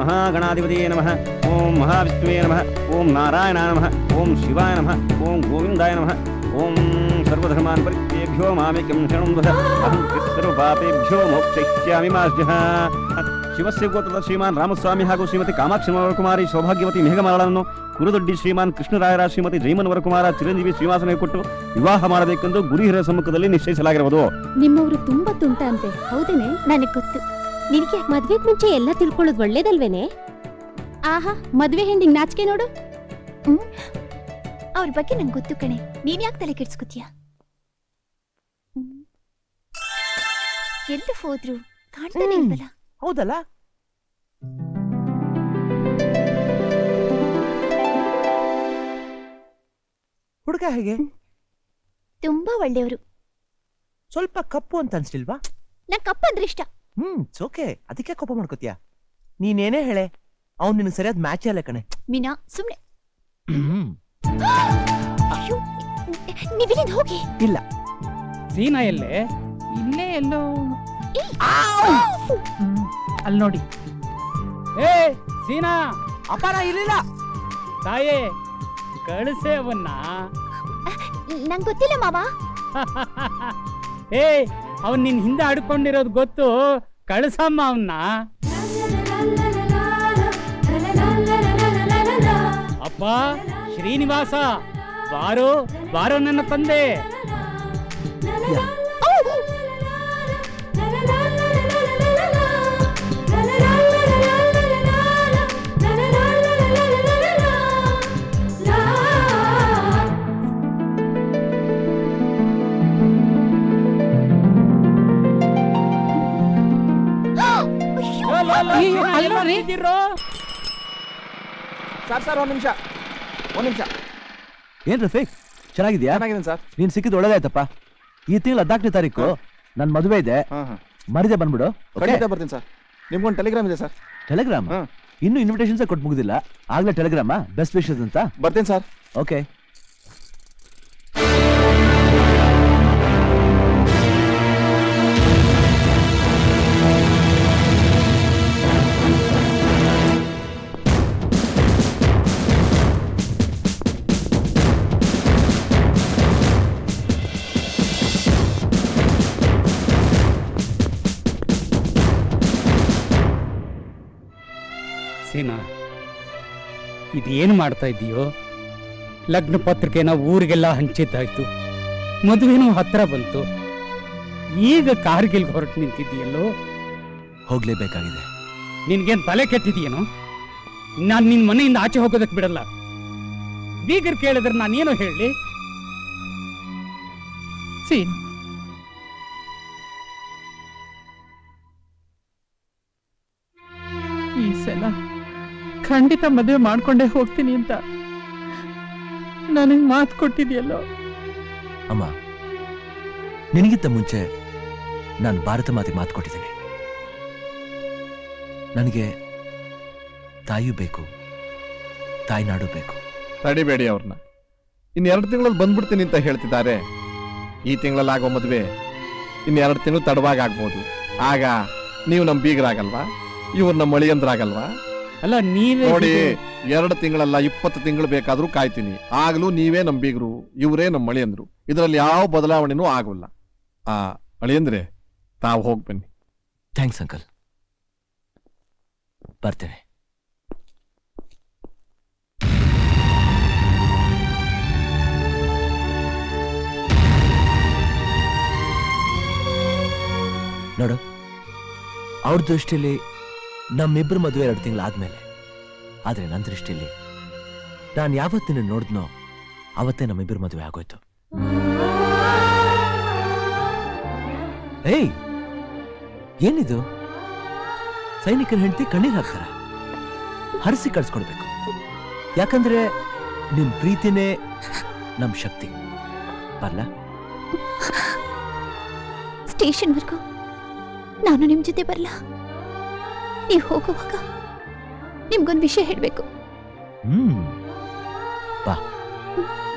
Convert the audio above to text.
महागणाधिपतये नमः ओम महाविष्णुवे नमः ओम नारायणाय नमः ओम शिवाय नमः ओम गोविंदाय नमः ओम सर्वधर्मान् परित्यज्य मामेकं शरणं व्रज अहं सर्वपापेभ्यो मोक्षयिष्यामि मा शुचः ಶಿವಸ್ಯ ಗೋತ್ರದ ಶ್ರೀಮಾನ್ ರಾಮಸ್ವಾಮಿ ಹಾಗೂ ಶ್ರೀಮತಿ ಕಾಮಾಕ್ಷಿ ವರಕುಮಾರಿ ಸೌಭಾಗ್ಯವತಿ ಮೇಘಮಾಲಳನ್ನು ಕುರುದೊಡ್ಡಿ ಶ್ರೀಮಾನ್ ಕೃಷ್ಣರಾಯರ ಶ್ರೀಮತಿ ಜೈಮನ್ ವರಕುಮಾರ ಚಿರಂಜೀವಿ ಶ್ರೀನಿವಾಸನಿಗೆ ಕೊಟ್ಟು ವಿವಾಹ ಮಾಡಬೇಕೆಂದು ಗುರು ಹಿರಿಯರ ಸಮ್ಮುಖದಲ್ಲಿ ನಿಶ್ಚಯಿಸಲಾಗಿರುವುದು. ನಿಮ್ಮವರು ತುಂಬಾ ತುಂಟ ಅಂತೆ, ಹೌದೇನೆ? ನನಗೆ ಗೊತ್ತು. ನಿನಗೆ ಮದ್ವೆಗೆ ಮುಂಚೆ ಎಲ್ಲ ತಿಳ್ಕೊಳ್ಳೋದು ಒಳ್ಳೇದಲ್ವೇನೆ? ಆಹಾ, ಮದ್ವೆ ಹೆಂಡಿಗೆ ನಾಚಿಕೆ ನೋಡು. ಅವ್ರ ಬಗ್ಗೆ ನಂಗೆ ಗೊತ್ತು ಕಣೆ, ನೀನ್ ಯಾಕೆ ತಲೆ ಕೆಡ್ಸ್ಕೊತೀಯ? ಎಲ್ಲಿ ಹೋದ್ರು ಕಾಣ್ತಾನೆ ಇಲ್ವಲ್ಲ? ಹೌದಲ್ಲ? ಹುಡುಗ ಹೇಗೆ? ತುಂಬಾ ಒಳ್ಳೆಯವರು. ಸ್ವಲ್ಪ ಕಪ್ಪು ಅಂತ ಅನ್ಸ್ಲಿಲ್ವಾ? ನಂಗೆ ಕಪ್ಪು ಅಂದ್ರೆ ಇಷ್ಟ. ಓಕೆ, ಅದಕ್ಕೆ ಕೋಪ ಮಾಡ್ಕೋತೀಯ? ನೀನೇನೇ ಹೇಳೆ, ಅವ್ನು ನಿನಗೆ ಸರಿಯಾದ ಮ್ಯಾಚ್ ಅಲ್ಲ ಕಣೆ. ಮೀನಾ ಸುಮ್ನೆ. ನೀವಿಲ್ಲಿಂದ ಹೋಗಿ. ಇಲ್ಲ, ಸೀನಾ ಎಲ್ಲೇ? ಇಲ್ಲೇ ಎಲ್ಲೋ ಅಲ್ಲಿ ನೋಡಿ. ಏ ಸೀನಾ! ಅಪಾರ ಇರಲಿಲ್ಲ ತಾಯೇ, ಕಳಿಸೇ ಅವನ್ನ. ನಂಗೆ ಗೊತ್ತಿಲ್ಲ ಮಾವ. ಏ, ಅವನ್ ನಿನ್ ಹಿಂದೆ ಆಡ್ಕೊಂಡಿರೋದು ಗೊತ್ತು, ಕಳಿಸಮ್ಮ ಅವನ್ನ. ಅಪ್ಪ ಶ್ರೀನಿವಾಸ, ಬಾರೋ ಬಾರೋ ನನ್ನ ತಂದೆ. ಸರ್ ಒಂದ್ ನಿಮಿಷ. ಏನ್ ರಫೀಕ್, ಚೆನ್ನಾಗಿದ್ಯಾ? ಚೆನ್ನಾಗಿದ್ದೀನಿ ಸರ್. ನೀನ್ ಸಿಕ್ಕಿದ್ ಒಳ್ಳೇದಾಯ್ತಪ್ಪ. ಈ ತಿಂಗಳ 14ನೇ ತಾರೀಕು ನನ್ ಮದುವೆ ಇದೆ, ಮರಿದೆ ಬಂದ್ಬಿಡು. ಬರ್ತೀನಿ ಸರ್. ನಿಮ್ಗೊಂದು ಟೆಲಿಗ್ರಾಮ್ ಇದೆ ಸರ್. ಟೆಲಿಗ್ರಾಮ್? ಇನ್ನು ಇನ್ವಿಟೇಷನ್ಸ್ ಕೊಟ್ಟು ಮುಗಿದಿಲ್ಲ, ಆಗ್ಲೇ ಟೆಲಿಗ್ರಾಮ? ಬೆಸ್ಟ್ ವಿಶಸ್ ಅಂತ. ಬರ್ತೀನಿ ಸರ್. ಓಕೆ. ಸೀನಾ, ಇದೇನು ಮಾಡ್ತಾ ಇದೀಯೋ? ಲಗ್ನ ಪತ್ರಿಕೆನ ಊರಿಗೆಲ್ಲ ಹಂಚಿದ್ದಾಯ್ತು, ಮದುವೆನೂ ಹತ್ರ ಬಂತು, ಈಗ ಕಾರ್ಗಿಲ್ಗೆ ಹೊರಟು ನಿಂತಿದ್ದೀಯಲ್ಲೋ? ಹೋಗ್ಲೇಬೇಕಾಗಿದೆ. ನಿನ್ಗೇನ್ ತಲೆ ಕೆಟ್ಟಿದೀಯೇನೋ? ನಾನ್ ನಿನ್ ಮನೆಯಿಂದ ಆಚೆ ಹೋಗೋದಕ್ಕೆ ಬಿಡಲ್ಲ. ಬೀಗರ್ ಕೇಳಿದ್ರೆ ನಾನೇನೋ ಹೇಳಿ? ಸೀನ್, ಈ ಸಲ ಖಂಡಿತ ಮದುವೆ ಮಾಡ್ಕೊಂಡೇ ಹೋಗ್ತೀನಿ ಅಂತ ನನಗೆ ಮಾತು ಕೊಟ್ಟಿದ್ಯಲ್ಲೋ? ಅಮ್ಮ, ನಿನಗಿಂತ ಮುಂಚೆ ನಾನು ಭಾರತ ಮಾತಿಗೆ ಮಾತು ಕೊಟ್ಟಿದ್ದೀನಿ. ನನಗೆ ತಾಯಿಯೂ ಬೇಕು, ತಾಯ್ನಾಡು ಬೇಕು. ತಡಿಬೇಡಿ ಅವ್ರನ್ನ. ಇನ್ನು 2 ತಿಂಗಳಲ್ಲಿ ಬಂದ್ಬಿಡ್ತೀನಿ ಅಂತ ಹೇಳ್ತಿದ್ದಾರೆ. ಈ ತಿಂಗಳಲ್ಲಿ ಆಗೋ ಮದುವೆ ಇನ್ನು 2 ತಿಂಗಳು ತಡವಾಗಿ ಆಗ್ಬೋದು. ಆಗ ನೀವು ನಮ್ಮ ಬೀಗರಾಗಲ್ವಾ? ಇವ್ರು ನಮ್ಮ ಮಳಿಯಂದ್ರಾಗಲ್ವಾ? ಅಲ್ಲ, ನೀವೇ ನೋಡಿ, 2 ತಿಂಗಳಲ್ಲ 20 ತಿಂಗಳು ಬೇಕಾದ್ರೂ ಕಾಯ್ತೀನಿ. ಆಗ್ಲೂ ನೀವೇ ನಮ್ಮ ಬೀಗರು, ಇವರೇ ನಮ್ಮ ಮಳಿಯಂದ್ರು. ಇದರಲ್ಲಿ ಯಾವ ಬದಲಾವಣೆನೂ ಆಗೋಲ್ಲ. ಅಳಿಯಂದ್ರೆ ತಾವು ಹೋಗಿ ಬನ್ನಿ. ಥ್ಯಾಂಕ್ಸ್ ಅಂಕಲ್, ಬರ್ತೇನೆ. ನೋಡು, ಅವ್ರ ದೃಷ್ಟಿಯಲ್ಲಿ ನಮ್ಮಿಬ್ಬರು ಮದುವೆ 2 ತಿಂಗಳಾದ್ಮೇಲೆ. ಆದ್ರೆ ನನ್ನ ದೃಷ್ಟಿಯಲ್ಲಿ ನಾನು ಯಾವತ್ತಿನ ನೋಡಿದ್ನೋ ಅವತ್ತೇ ನಮ್ಮಿಬ್ಬರು ಮದುವೆ ಆಗೋಯ್ತು. ಏಯ್, ಏನಿದು? ಸೈನಿಕನ ಹೆಂಡತಿ ಕಣ್ಣೀರ್ ಹಾಕ್ತಾರ? ಹರಿಸಿ ಕಳ್ಸ್ಕೊಡ್ಬೇಕು. ಯಾಕಂದ್ರೆ ನಿಮ್ ಪ್ರೀತಿನೇ ನಮ್ ಶಕ್ತಿ. ಬರ್ಲಾ? ಸ್ಟೇಷನ್ವರೆಗೂ ನಾನು ನಿಮ್ ಜೊತೆ ಬರ್ಲಾ? ನೀವು ಹೋಗುವಾಗ ನಿಮ್ಗೊಂದು ವಿಷಯ ಹೇಳ್ಬೇಕು. ಬಾ.